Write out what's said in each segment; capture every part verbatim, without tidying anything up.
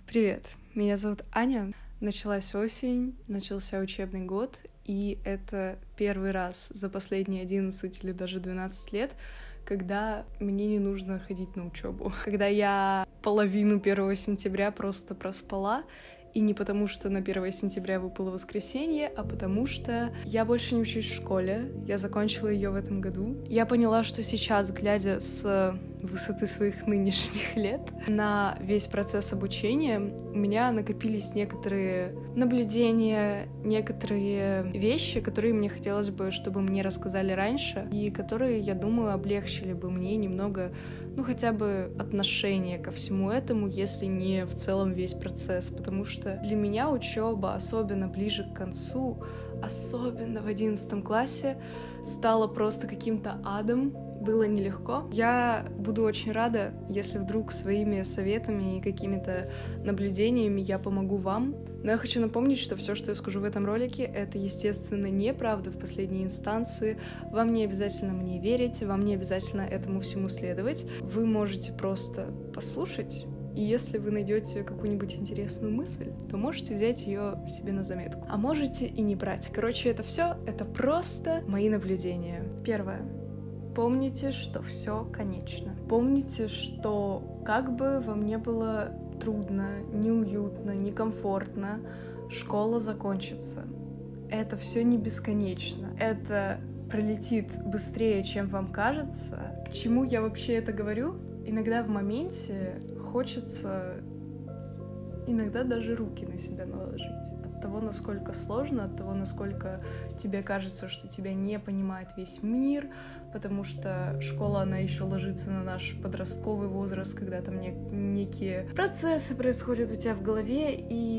Привет, меня зовут Аня. Началась осень, начался учебный год, и это первый раз за последние одиннадцать или даже двенадцать лет, когда мне не нужно ходить на учебу. Когда я половину первого сентября просто проспала, и не потому, что на первое сентября выпало воскресенье, а потому что я больше не учусь в школе, я закончила ее в этом году. Я поняла, что сейчас, глядя с высоты своих нынешних лет на весь процесс обучения, у меня накопились некоторые наблюдения, некоторые вещи, которые мне хотелось бы, чтобы мне рассказали раньше, и которые, я думаю, облегчили бы мне немного, ну, хотя бы отношение ко всему этому, если не в целом весь процесс, потому что для меня учеба, особенно ближе к концу, особенно в одиннадцатом классе, стала просто каким-то адом. Было нелегко. Я буду очень рада, если вдруг своими советами и какими-то наблюдениями я помогу вам. Но я хочу напомнить, что все, что я скажу в этом ролике, это, естественно, неправда в последней инстанции. Вам не обязательно мне верить, вам не обязательно этому всему следовать. Вы можете просто послушать, и если вы найдете какую-нибудь интересную мысль, то можете взять ее себе на заметку. А можете и не брать. Короче, это все, это просто мои наблюдения. Первое. Помните, что все конечно. Помните, что как бы вам не было трудно, неуютно, некомфортно, школа закончится. Это все не бесконечно. Это пролетит быстрее, чем вам кажется. К чему я вообще это говорю? Иногда в моменте хочется иногда даже руки на себя наложить. От того, насколько сложно, от того, насколько тебе кажется, что тебя не понимает весь мир, потому что школа, она еще ложится на наш подростковый возраст, когда там не- некие процессы происходят у тебя в голове,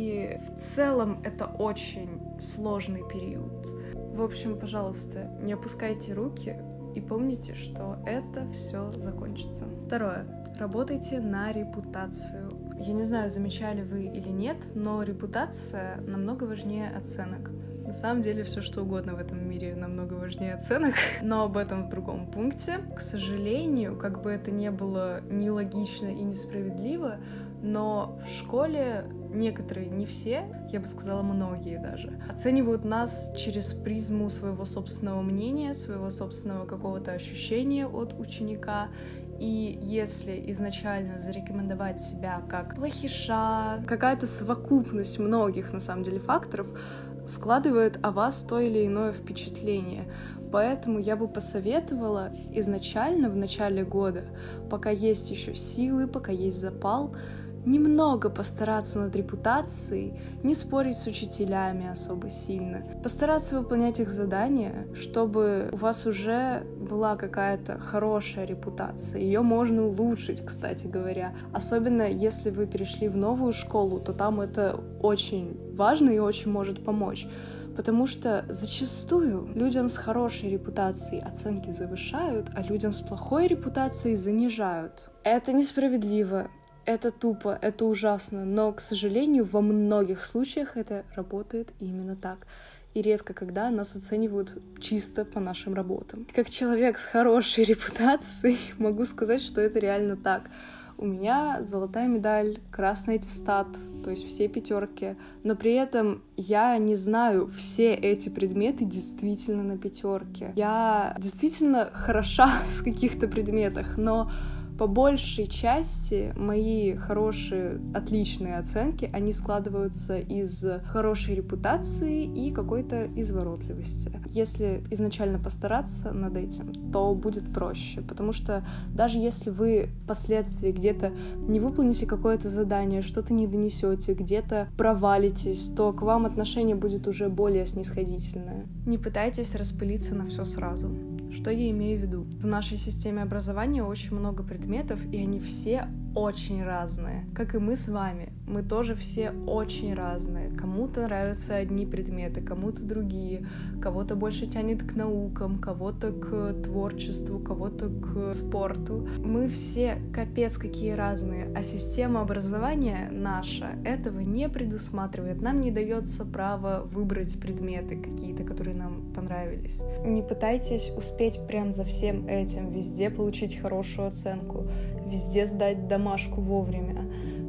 и в целом это очень сложный период. В общем, пожалуйста, не опускайте руки и помните, что это все закончится. Второе. Работайте на репутацию. Я не знаю, замечали вы или нет, но репутация намного важнее оценок. На самом деле, все что угодно в этом мире намного важнее оценок, но об этом в другом пункте. К сожалению, как бы это ни было нелогично и несправедливо, но в школе некоторые, не все, я бы сказала, многие даже, оценивают нас через призму своего собственного мнения, своего собственного какого-то ощущения от ученика. И если изначально зарекомендовать себя как плохиша, какая-то совокупность многих, на самом деле, факторов складывает о вас то или иное впечатление. Поэтому я бы посоветовала изначально, в начале года, пока есть еще силы, пока есть запал, немного постараться над репутацией, не спорить с учителями особо сильно, постараться выполнять их задания, чтобы у вас уже была какая-то хорошая репутация. Ее можно улучшить, кстати говоря. Особенно если вы перешли в новую школу, то там это очень важно и очень может помочь. Потому что зачастую людям с хорошей репутацией оценки завышают, а людям с плохой репутацией занижают. Это несправедливо. Это тупо, это ужасно, но, к сожалению, во многих случаях это работает именно так. И редко когда нас оценивают чисто по нашим работам. Как человек с хорошей репутацией могу сказать, что это реально так. У меня золотая медаль, красный аттестат, то есть все пятерки, но при этом я не знаю все эти предметы действительно на пятерке. Я действительно хороша в каких-то предметах, но по большей части мои хорошие, отличные оценки, они складываются из хорошей репутации и какой-то изворотливости. Если изначально постараться над этим, то будет проще, потому что даже если вы впоследствии где-то не выполните какое-то задание, что-то не донесете, где-то провалитесь, то к вам отношение будет уже более снисходительное. Не пытайтесь распылиться на все сразу. Что я имею в виду? В нашей системе образования очень много предметов, и они все очень разные. Как и мы с вами. Мы тоже все очень разные. Кому-то нравятся одни предметы, кому-то другие. Кого-то больше тянет к наукам, кого-то к творчеству, кого-то к спорту. Мы все капец какие разные. А система образования наша этого не предусматривает. Нам не дается право выбрать предметы какие-то, которые нам понравились. Не пытайтесь успеть прям за всем этим, везде получить хорошую оценку, везде сдать домашку вовремя.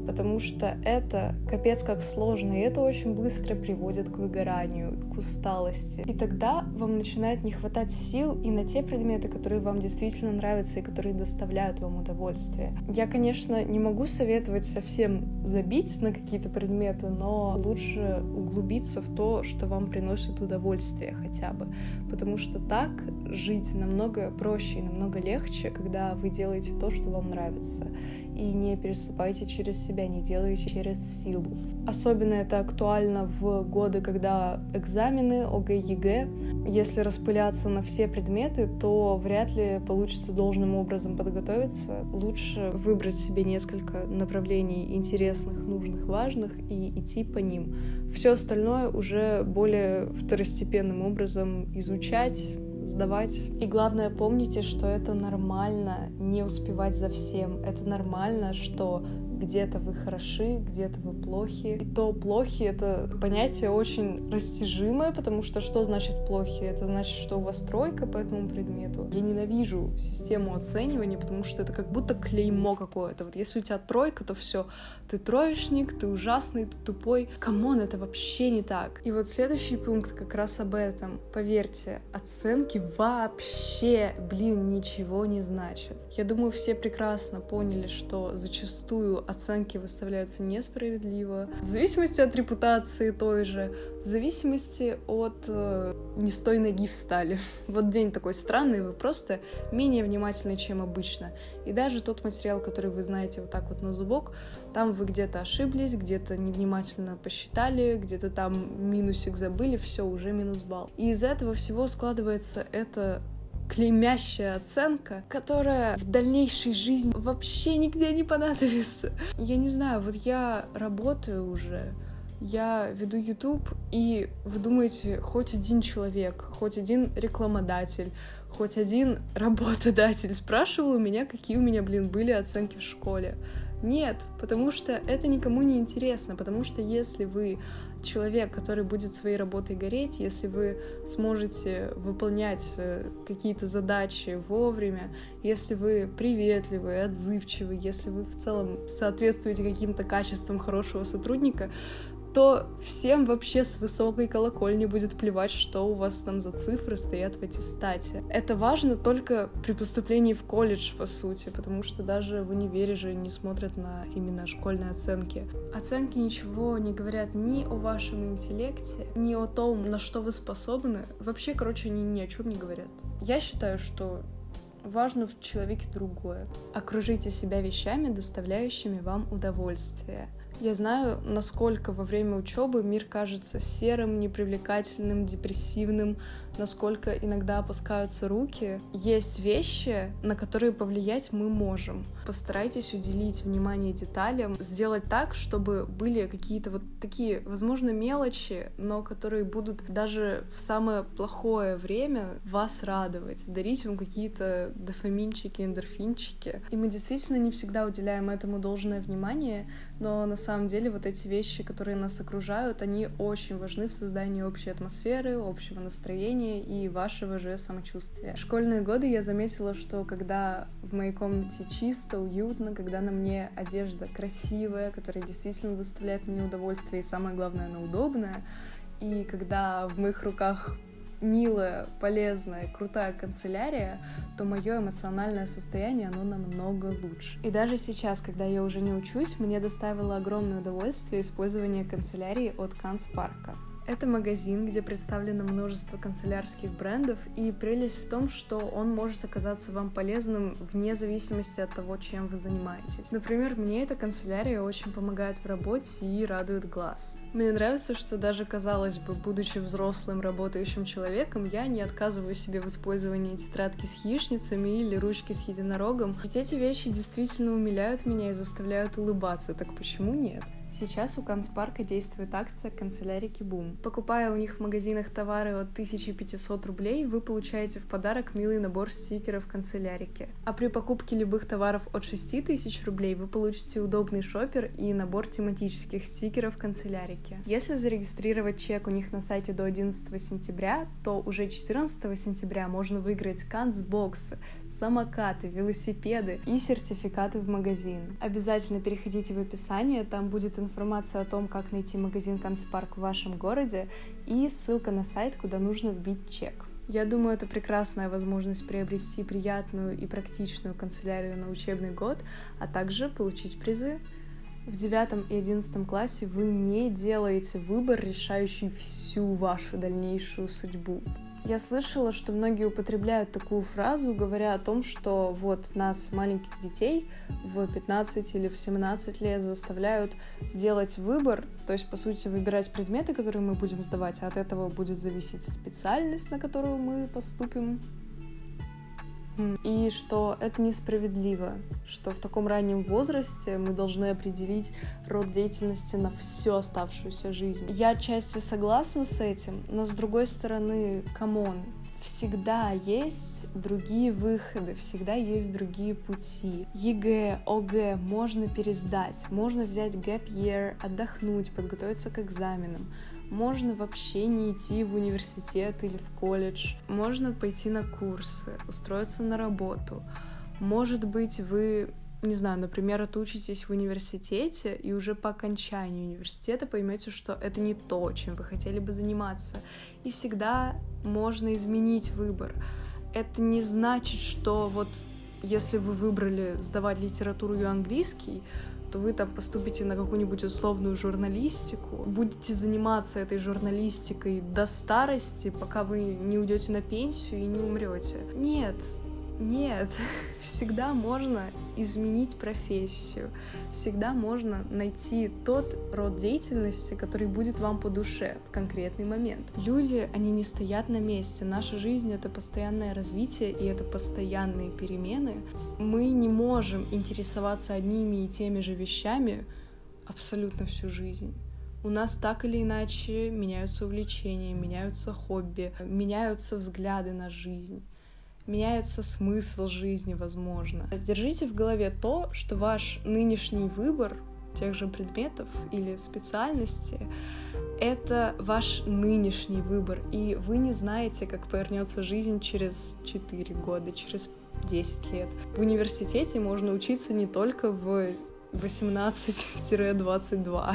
потому что это капец как сложно, и это очень быстро приводит к выгоранию, к усталости. И тогда вам начинает не хватать сил и на те предметы, которые вам действительно нравятся и которые доставляют вам удовольствие. Я, конечно, не могу советовать совсем забить на какие-то предметы, но лучше углубиться в то, что вам приносит удовольствие хотя бы, потому что так жить намного проще и намного легче, когда вы делаете то, что вам нравится, и не переступайте через себя, не делайте через силу. Особенно это актуально в годы, когда экзамены, ОГЭ, ЕГЭ. Если распыляться на все предметы, то вряд ли получится должным образом подготовиться. Лучше выбрать себе несколько направлений интересных, нужных, важных и идти по ним. Все остальное уже более второстепенным образом изучать, сдавать. И главное, помните, что это нормально не успевать за всем. Это нормально, что где-то вы хороши, где-то вы плохи. И то плохи — это понятие очень растяжимое, потому что что значит плохи? Это значит, что у вас тройка по этому предмету. Я ненавижу систему оценивания, потому что это как будто клеймо какое-то. Вот если у тебя тройка, то все, ты троечник, ты ужасный, ты тупой. Камон, это вообще не так. И вот следующий пункт как раз об этом. Поверьте, оценки вообще, блин, ничего не значат. Я думаю, все прекрасно поняли, что зачастую оценки выставляются несправедливо, в зависимости от репутации той же, в зависимости от э, не с той ноги встали. Вот день такой странный, вы просто менее внимательны, чем обычно. И даже тот материал, который вы знаете вот так вот на зубок, там вы где-то ошиблись, где-то невнимательно посчитали, где-то там минусик забыли, все, уже минус балл. И из этого всего складывается это клеймящая оценка, которая в дальнейшей жизни вообще нигде не понадобится. Я не знаю, вот я работаю уже, я веду YouTube, и вы думаете, хоть один человек, хоть один рекламодатель, хоть один работодатель спрашивал у меня, какие у меня, блин, были оценки в школе? Нет, потому что это никому не интересно, потому что если вы человек, который будет своей работой гореть, если вы сможете выполнять какие-то задачи вовремя, если вы приветливы, отзывчивы, если вы в целом соответствуете каким-то качествам хорошего сотрудника, то всем вообще с высокой колокольни будет плевать, что у вас там за цифры стоят в аттестате. Это важно только при поступлении в колледж, по сути, потому что даже в универе же не смотрят на именно школьные оценки. Оценки ничего не говорят ни о вашем интеллекте, ни о том, на что вы способны. Вообще, короче, они ни о чем не говорят. Я считаю, что важно в человеке другое. Окружите себя вещами, доставляющими вам удовольствие. Я знаю, насколько во время учебы мир кажется серым, непривлекательным, депрессивным, насколько иногда опускаются руки. Есть вещи, на которые повлиять мы можем. Постарайтесь уделить внимание деталям, сделать так, чтобы были какие-то вот такие, возможно, мелочи, но которые будут даже в самое плохое время вас радовать, дарить вам какие-то дофаминчики, эндорфинчики. И мы действительно не всегда уделяем этому должное внимание, но на самом деле вот эти вещи, которые нас окружают, они очень важны в создании общей атмосферы, общего настроения и вашего же самочувствия. В школьные годы я заметила, что когда в моей комнате чисто, уютно, когда на мне одежда красивая, которая действительно доставляет мне удовольствие, и самое главное, она удобная, и когда в моих руках милая, полезная, крутая канцелярия, то мое эмоциональное состояние, оно намного лучше. И даже сейчас, когда я уже не учусь, мне доставило огромное удовольствие использование канцелярии от Канцпарка. Это магазин, где представлено множество канцелярских брендов, и прелесть в том, что он может оказаться вам полезным вне зависимости от того, чем вы занимаетесь. Например, мне эта канцелярия очень помогает в работе и радует глаз. Мне нравится, что даже, казалось бы, будучи взрослым работающим человеком, я не отказываю себе в использовании тетрадки с яичницами или ручки с единорогом, ведь эти вещи действительно умиляют меня и заставляют улыбаться, так почему нет? Сейчас у Канцпарка действует акция «Канцелярики Бум». Покупая у них в магазинах товары от тысячи пятисот рублей, вы получаете в подарок милый набор стикеров канцелярики. А при покупке любых товаров от шести тысяч рублей вы получите удобный шопер и набор тематических стикеров канцелярики. Если зарегистрировать чек у них на сайте до одиннадцатого сентября, то уже четырнадцатого сентября можно выиграть канцбоксы, самокаты, велосипеды и сертификаты в магазин. Обязательно переходите в описание, там будет информация информация о том, как найти магазин Канцпарк в вашем городе и ссылка на сайт, куда нужно вбить чек. Я думаю, это прекрасная возможность приобрести приятную и практичную канцелярию на учебный год, а также получить призы. В девятом и одиннадцатом классе вы не делаете выбор, решающий всю вашу дальнейшую судьбу. Я слышала, что многие употребляют такую фразу, говоря о том, что вот нас, маленьких детей, в пятнадцать или в семнадцать лет заставляют делать выбор, то есть, по сути, выбирать предметы, которые мы будем сдавать, а от этого будет зависеть специальность, на которую мы поступим. И что это несправедливо, что в таком раннем возрасте мы должны определить род деятельности на всю оставшуюся жизнь. Я отчасти согласна с этим, но с другой стороны, камон, всегда есть другие выходы, всегда есть другие пути. ЕГЭ, ОГЭ можно пересдать, можно взять гэп йир, отдохнуть, подготовиться к экзаменам. Можно вообще не идти в университет или в колледж. Можно пойти на курсы, устроиться на работу. Может быть, вы, не знаю, например, отучитесь в университете и уже по окончании университета поймете, что это не то, чем вы хотели бы заниматься. И всегда можно изменить выбор. Это не значит, что вот если вы выбрали сдавать литературу и английский, то вы там поступите на какую-нибудь условную журналистику, будете заниматься этой журналистикой до старости, пока вы не уйдете на пенсию и не умрете. Нет, нет, всегда можно изменить профессию, всегда можно найти тот род деятельности, который будет вам по душе в конкретный момент. Люди, они не стоят на месте, наша жизнь — это постоянное развитие и это постоянные перемены. Мы не можем интересоваться одними и теми же вещами абсолютно всю жизнь. У нас так или иначе меняются увлечения, меняются хобби, меняются взгляды на жизнь. Меняется смысл жизни, возможно. Держите в голове то, что ваш нынешний выбор тех же предметов или специальности — это ваш нынешний выбор, и вы не знаете, как повернется жизнь через четыре года, через десять лет. В университете можно учиться не только в восемнадцать-двадцать два.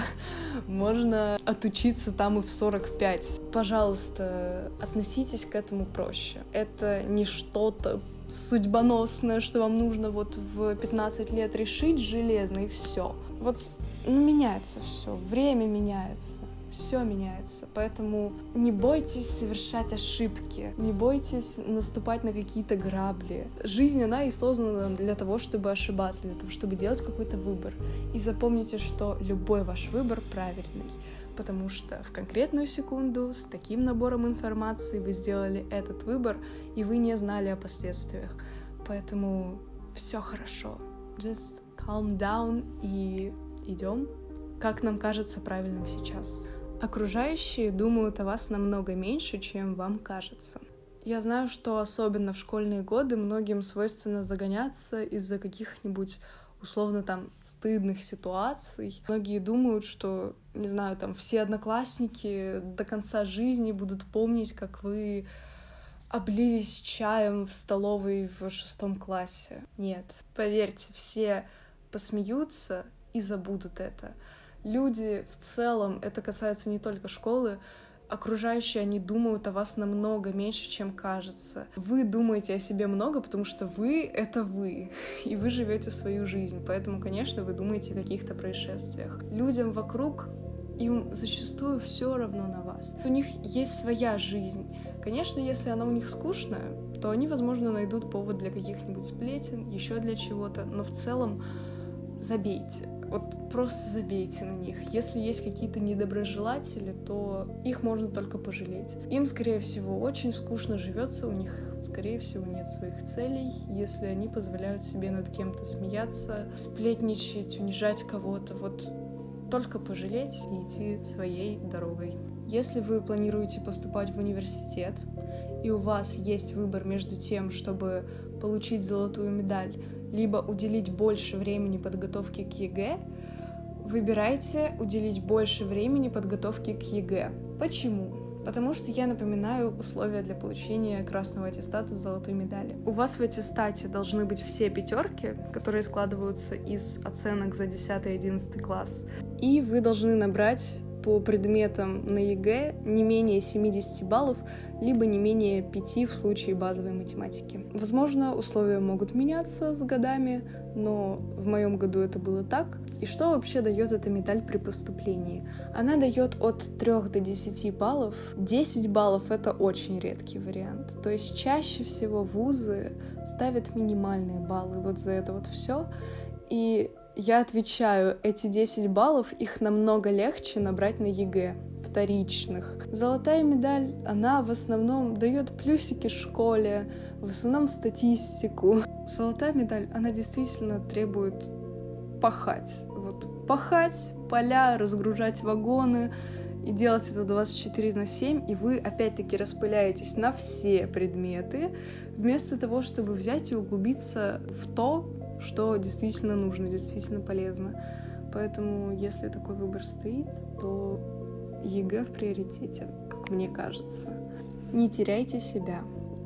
Можно отучиться там и в сорок пять. Пожалуйста, относитесь к этому проще. Это не что-то судьбоносное, что вам нужно вот в пятнадцать лет решить железно, и все. Вот, ну, меняется все, время меняется. Все меняется, поэтому не бойтесь совершать ошибки, не бойтесь наступать на какие-то грабли. Жизнь, она и создана для того, чтобы ошибаться, для того, чтобы делать какой-то выбор. И запомните, что любой ваш выбор правильный, потому что в конкретную секунду с таким набором информации вы сделали этот выбор, и вы не знали о последствиях. Поэтому все хорошо. Just calm down и идем, как нам кажется правильным сейчас. Окружающие думают о вас намного меньше, чем вам кажется. Я знаю, что особенно в школьные годы многим свойственно загоняться из-за каких-нибудь условно там стыдных ситуаций. Многие думают, что, не знаю, там все одноклассники до конца жизни будут помнить, как вы облились чаем в столовой в шестом классе. Нет, поверьте, все посмеются и забудут это. Люди в целом, это касается не только школы, окружающие, они думают о вас намного меньше, чем кажется. Вы думаете о себе много, потому что вы — это вы, и вы живете свою жизнь, поэтому, конечно, вы думаете о каких-то происшествиях. Людям вокруг, им зачастую все равно на вас. У них есть своя жизнь. Конечно, если она у них скучная, то они, возможно, найдут повод для каких-нибудь сплетен, еще для чего-то, но в целом забейте. Вот просто забейте на них. Если есть какие-то недоброжелатели, то их можно только пожалеть. Им, скорее всего, очень скучно живется, у них, скорее всего, нет своих целей, если они позволяют себе над кем-то смеяться, сплетничать, унижать кого-то. Вот только пожалеть и идти своей дорогой. Если вы планируете поступать в университет, и у вас есть выбор между тем, чтобы получить золотую медаль, либо уделить больше времени подготовке к ЕГЭ, выбирайте уделить больше времени подготовке к ЕГЭ. Почему? Потому что я напоминаю условия для получения красного аттестата с золотой медали. У вас в аттестате должны быть все пятерки, которые складываются из оценок за десятый и одиннадцатый класс. И вы должны набрать по предметам на ЕГЭ не менее семьдесят баллов, либо не менее пяти в случае базовой математики. Возможно, условия могут меняться с годами, но в моем году это было так. И что вообще дает эта медаль при поступлении? Она дает от трёх до десяти баллов. десять баллов — это очень редкий вариант. То есть чаще всего вузы ставят минимальные баллы вот за это вот все. И я отвечаю, эти десять баллов, их намного легче набрать на ЕГЭ, вторичных. Золотая медаль, она в основном дает плюсики школе, в основном статистику. Золотая медаль, она действительно требует пахать. Вот пахать, поля, разгружать вагоны и делать это двадцать четыре на семь, и вы опять-таки распыляетесь на все предметы, вместо того, чтобы взять и углубиться в то, что действительно нужно, действительно полезно. Поэтому, если такой выбор стоит, то ЕГЭ в приоритете, как мне кажется. Не теряйте себя.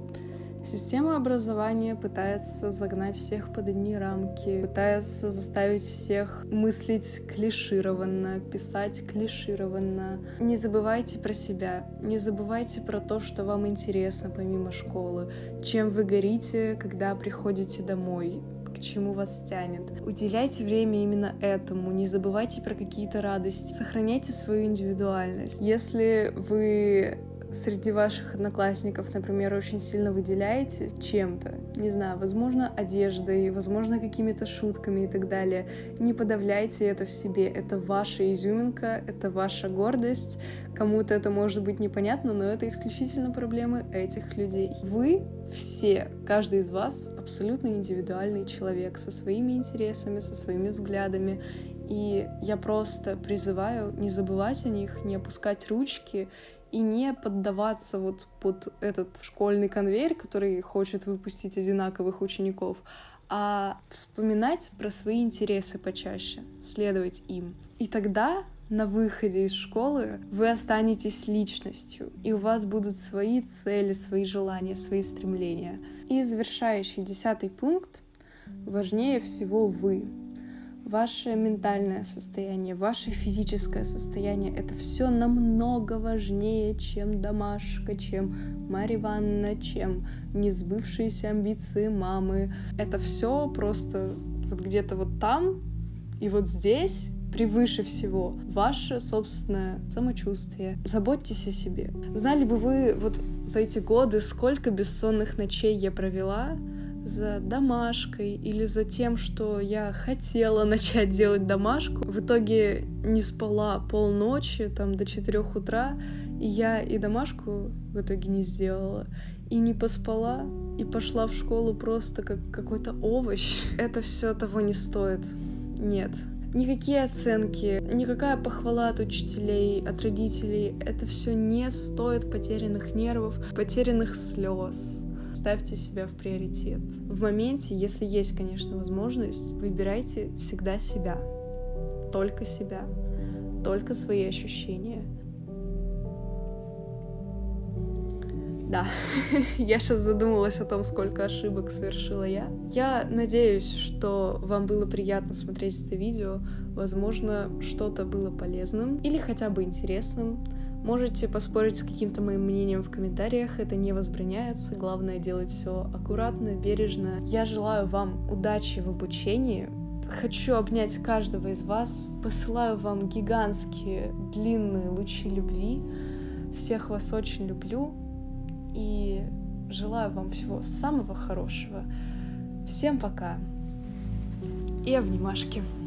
Система образования пытается загнать всех под одни рамки, пытается заставить всех мыслить клишированно, писать клишированно. Не забывайте про себя, не забывайте про то, что вам интересно помимо школы, чем вы горите, когда приходите домой, к чему вас тянет. Уделяйте время именно этому, не забывайте про какие-то радости, сохраняйте свою индивидуальность. Если вы среди ваших одноклассников, например, очень сильно выделяете чем-то, не знаю, возможно, одеждой, возможно, какими-то шутками и так далее, не подавляйте это в себе. Это ваша изюминка, это ваша гордость. Кому-то это может быть непонятно, но это исключительно проблемы этих людей. Вы все, каждый из вас абсолютно индивидуальный человек со своими интересами, со своими взглядами. И я просто призываю не забывать о них, не опускать ручки и не поддаваться вот под этот школьный конвейер, который хочет выпустить одинаковых учеников, а вспоминать про свои интересы почаще, следовать им. И тогда на выходе из школы вы останетесь личностью, и у вас будут свои цели, свои желания, свои стремления. И завершающий десятый пункт. Важнее всего вы. Ваше ментальное состояние, ваше физическое состояние — это все намного важнее, чем домашка, чем Марья Ивановна, чем несбывшиеся амбиции мамы. Это все просто вот где-то вот там и вот здесь превыше всего ваше собственное самочувствие. Заботьтесь о себе. Знали бы вы вот за эти годы, сколько бессонных ночей я провела за домашкой или за тем, что я хотела начать делать домашку. В итоге не спала полночи, там, до четырех утра, и я и домашку в итоге не сделала, и не поспала, и пошла в школу просто как какой-то овощ. Это все того не стоит. Нет. Никакие оценки, никакая похвала от учителей, от родителей, это все не стоит потерянных нервов, потерянных слез. Ставьте себя в приоритет. В моменте, если есть, конечно, возможность, выбирайте всегда себя. Только себя. Только свои ощущения. Да, я сейчас задумалась о том, сколько ошибок совершила я. Я надеюсь, что вам было приятно смотреть это видео. Возможно, что-то было полезным или хотя бы интересным. Можете поспорить с каким-то моим мнением в комментариях, это не возбраняется. Главное делать все аккуратно, бережно. Я желаю вам удачи в обучении. Хочу обнять каждого из вас. Посылаю вам гигантские длинные лучи любви. Всех вас очень люблю. И желаю вам всего самого хорошего. Всем пока. И обнимашки.